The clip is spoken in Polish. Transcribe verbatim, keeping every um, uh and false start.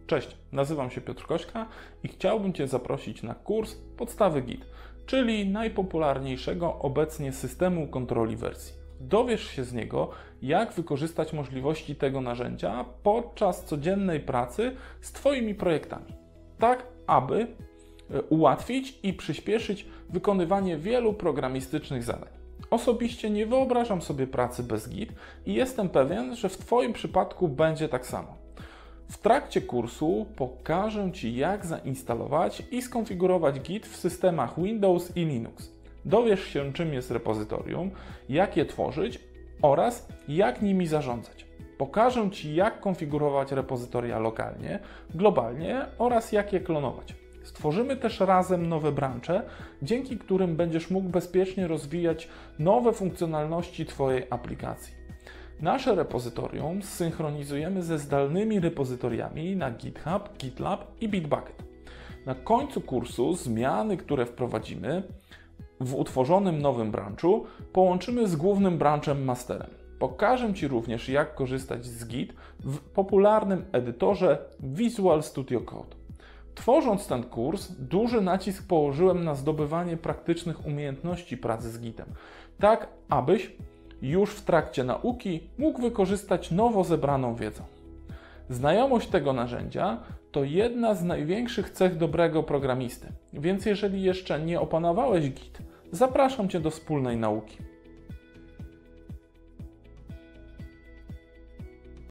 Cześć, nazywam się Piotr Kośka i chciałbym Cię zaprosić na kurs Podstawy Git, czyli najpopularniejszego obecnie systemu kontroli wersji. Dowiesz się z niego, jak wykorzystać możliwości tego narzędzia podczas codziennej pracy z Twoimi projektami, tak aby ułatwić i przyspieszyć wykonywanie wielu programistycznych zadań. Osobiście nie wyobrażam sobie pracy bez Git i jestem pewien, że w Twoim przypadku będzie tak samo. W trakcie kursu pokażę Ci, jak zainstalować i skonfigurować Git w systemach Windows i Linux. Dowiesz się, czym jest repozytorium, jak je tworzyć oraz jak nimi zarządzać. Pokażę Ci, jak konfigurować repozytoria lokalnie, globalnie oraz jak je klonować. Stworzymy też razem nowe brancze, dzięki którym będziesz mógł bezpiecznie rozwijać nowe funkcjonalności Twojej aplikacji. Nasze repozytorium zsynchronizujemy ze zdalnymi repozytoriami na GitHub, GitLab i Bitbucket. Na końcu kursu zmiany, które wprowadzimy w utworzonym nowym branchu, połączymy z głównym branchem masterem. Pokażę Ci również, jak korzystać z Git w popularnym edytorze Visual Studio Code. Tworząc ten kurs, duży nacisk położyłem na zdobywanie praktycznych umiejętności pracy z Gitem, tak abyś już w trakcie nauki mógł wykorzystać nowo zebraną wiedzę. Znajomość tego narzędzia to jedna z największych cech dobrego programisty, więc jeżeli jeszcze nie opanowałeś Git, zapraszam Cię do wspólnej nauki.